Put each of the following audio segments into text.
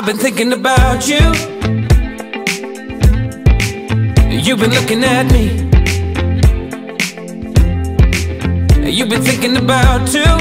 I've been thinking about you. You've been looking at me. You've been thinking about too.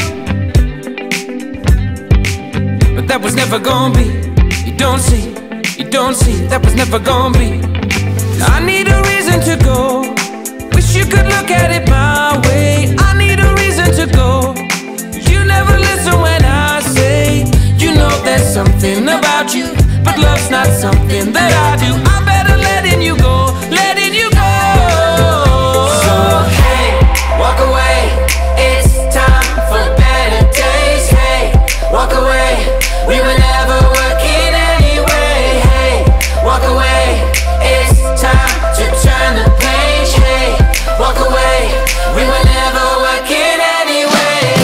But that was never gonna be. You don't see, that was never gonna be. I need a reason to go. Wish you could look at it my way. I need a reason to go. You never listen when I say, you know there's something about you, but love's not something that I do. I'm better letting you go, letting you go. So hey, walk away, it's time for better days. Hey, walk away, we were never working anyway. Hey, walk away, it's time to turn the page. Hey, walk away, we were never working anyway.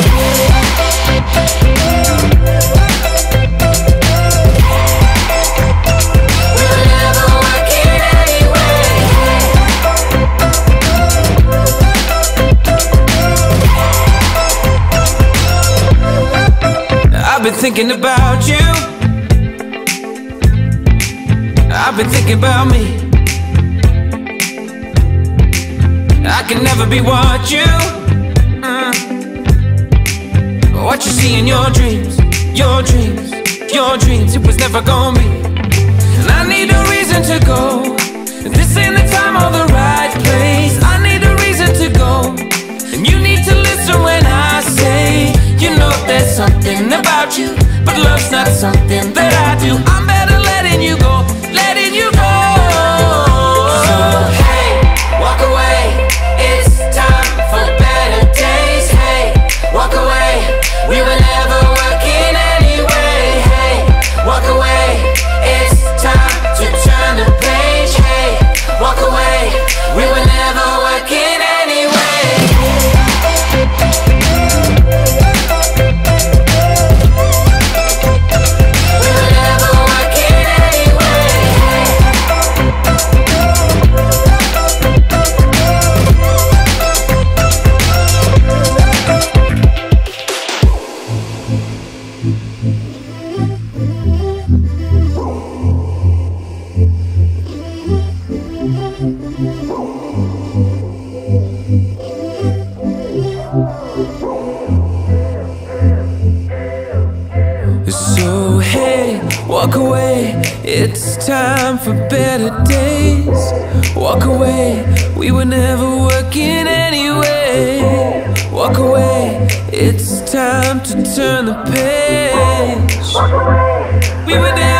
I've been thinking about you. I've been thinking about me. I can never be what you what you see in your dreams, your dreams, your dreams. It was never gonna be. And I need a reason to go. This ain't the time or the right place. I need a reason to go. And you need to listen when I say, you know there's something about you, but love's not something that I do. I'm better letting you go, letting you go. So hey, walk away, it's time for better days. Hey, walk away, we were never working anyway. Hey, walk away, it's time to turn the page. Hey, walk away, we were never working anyway. So hey, walk away, it's time for better days. Walk away, we were never working anyway. Walk away, it's time to turn the page. We were never